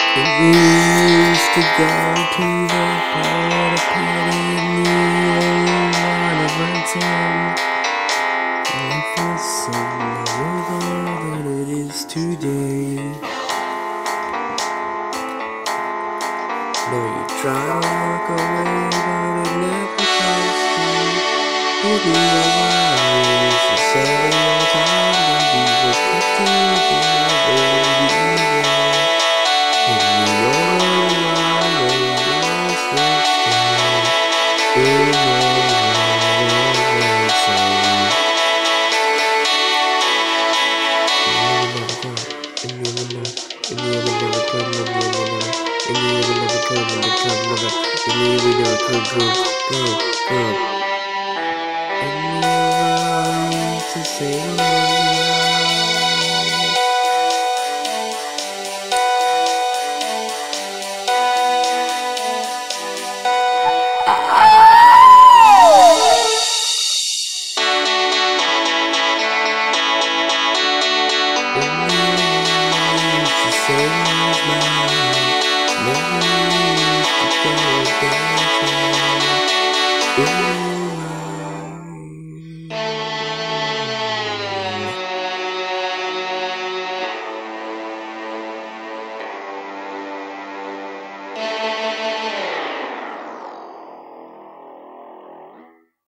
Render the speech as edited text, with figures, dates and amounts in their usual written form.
And we used to go to the porta potty in the old Auburn. Life was so much more than it is today. No, you try to walk away, but it never comes true. Maybe the worries to say all time that we were put together, baby. In the old Auburn, switched down in the to say